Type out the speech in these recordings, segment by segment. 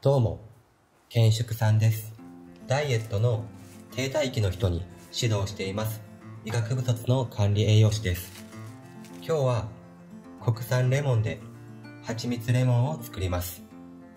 どうも、健淑さんです。ダイエットの停滞期の人に指導しています。医学部卒の管理栄養士です。今日は国産レモンで蜂蜜レモンを作ります。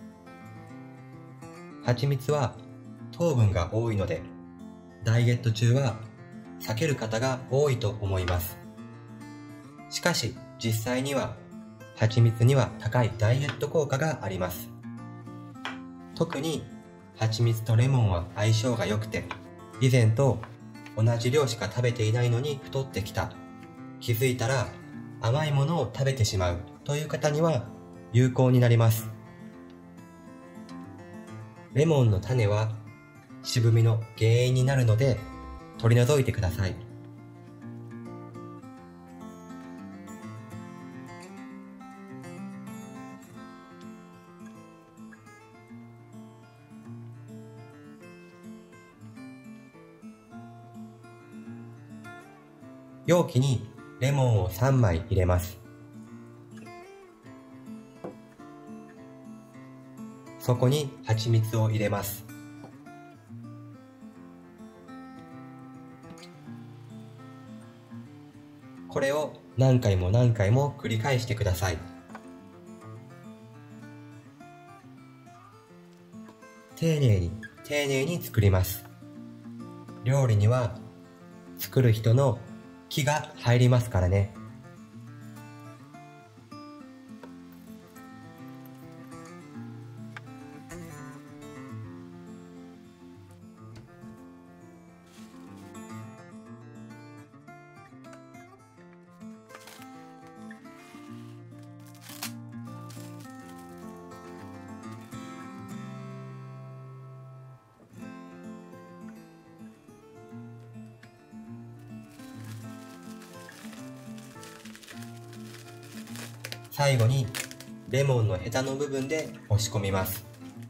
蜂蜜は糖分が多いので、ダイエット中は避ける方が多いと思います。しかし実際には蜂蜜には高いダイエット効果があります。特に蜂蜜とレモンは相性が良くて、以前と同じ量しか食べていないのに太ってきた、気づいたら甘いものを食べてしまうという方には有効になります。レモンの種は渋みの原因になるので取り除いてください。容器にレモンを3枚入れます。そこに蜂蜜を入れます。これを何回も何回も繰り返してください。丁寧に作ります。料理には作る人の気が入りますからね。最後にレモンのヘタの部分で押し込みます。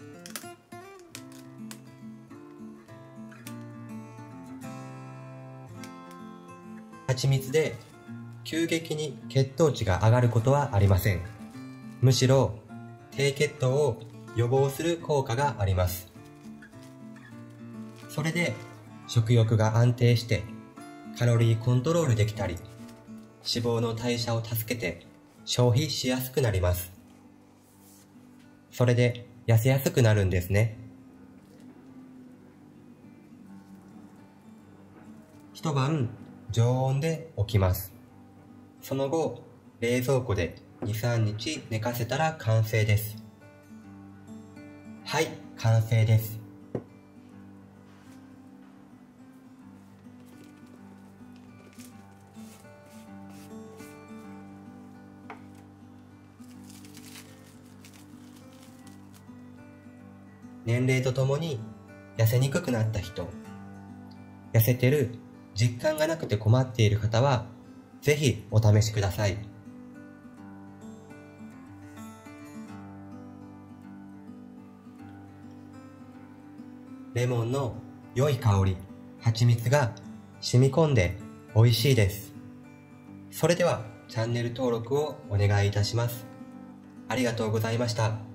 蜂蜜で急激に血糖値が上がることはありません。むしろ低血糖を予防する効果があります。それで食欲が安定してカロリーコントロールできたり、脂肪の代謝を助けて消費しやすくなります。それで痩せやすくなるんですね。一晩常温で置きます。その後冷蔵庫で 2、3 日寝かせたら完成です。はい、完成です。年齢とともに痩せにくくなった人、痩せてる実感がなくて困っている方はぜひお試しください。レモンの良い香り、蜂蜜が染み込んで美味しいです。それではチャンネル登録をお願いいたします。ありがとうございました。